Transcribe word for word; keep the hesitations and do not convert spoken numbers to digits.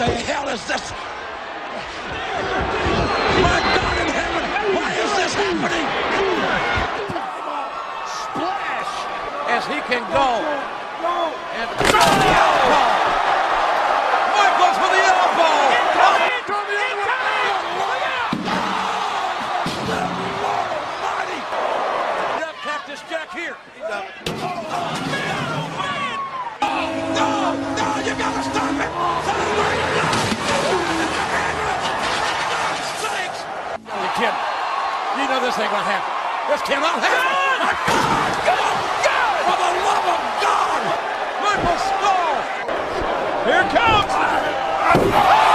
the hell is this? My God in heaven, why is this happening? Splash as he can go. And the elbow. Michaels with the elbow. Cactus Jack here. No, no, you gotta stop it! Kim, you know this ain't gonna happen. This cannot happen. Go! Go! For the love of God! Michael Skull! Here comes!